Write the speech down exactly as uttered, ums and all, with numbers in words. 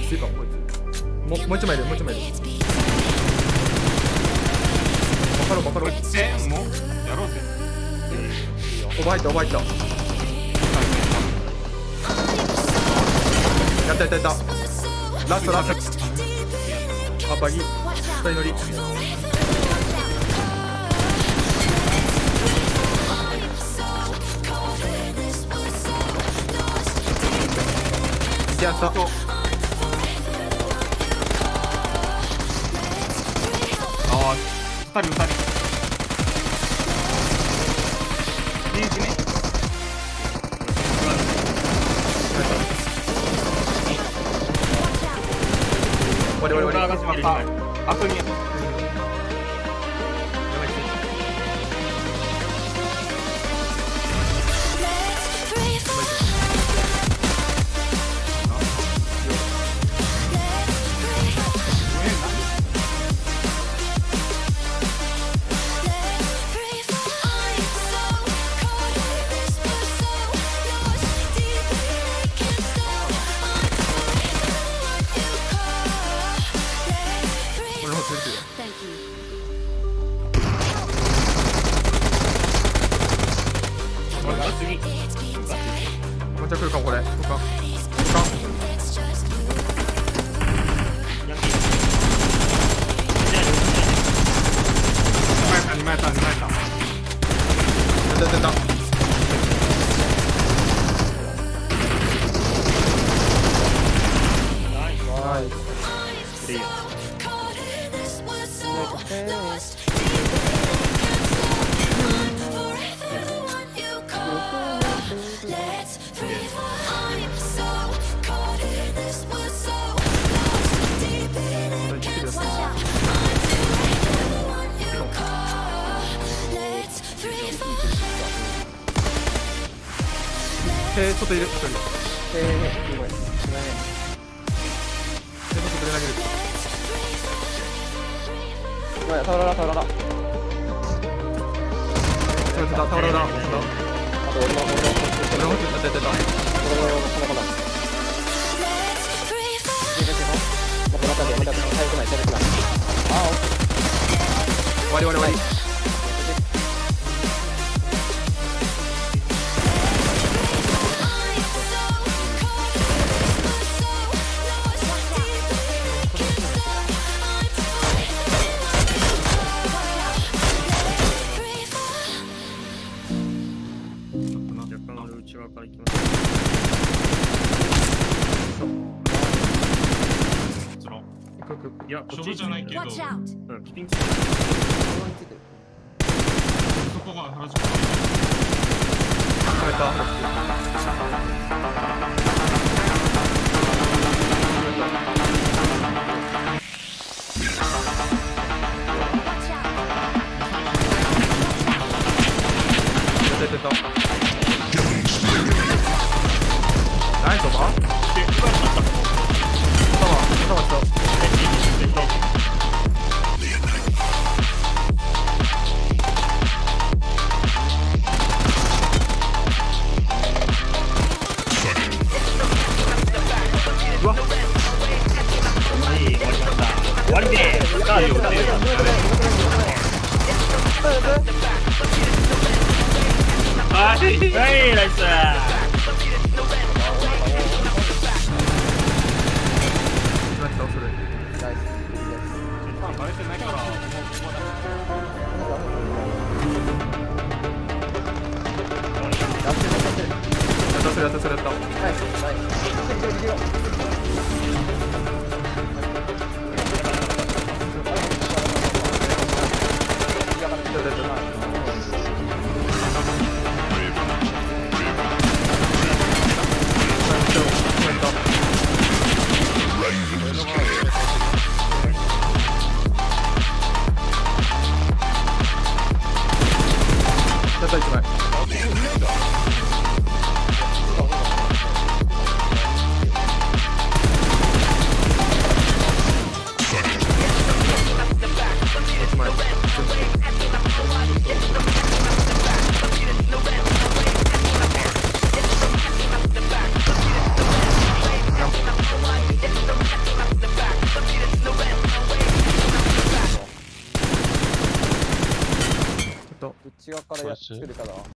薄いかもこいつ。もうもう一枚いるもう一枚いる。バカロバカロ。 えもうやろうぜ。 オーバー入ったオーバー入った。やったやったやった。ラストラスト。あバギー二人乗り。やった。ああ二人二人。リーチね。 終わり終わり終わり。 がしまった。あとに。 また来るかもこれ。とか。とか。 二枚やった二枚やった二枚やった。 やったやったやった。ナイス。いいよ。えー、ちょっといる、ちょっといる。えー、ごめん。ごめん。えー、ちょっと投げる。ごめん、タワララ、タワララ。タワララ、タワララ。あと俺の、俺の、俺の、俺の、やったやったやった。俺の、この子だ。もうこの辺りやめたくない、最悪ない、最悪ない。あー、オッケー。終わり終わり終わり。内側から行きます。いや、 勝負じゃないけど。うん、ピンク。そこが原宿。 食べた。出てた。ナイスオーバー。頭、頭した。うわ。 はい、終わりました。終わりでーす。さあ、よかった。はい、はい、ナイス。 それやったそれやった。ナイスナイス。やった一枚。 内側からやっつけるから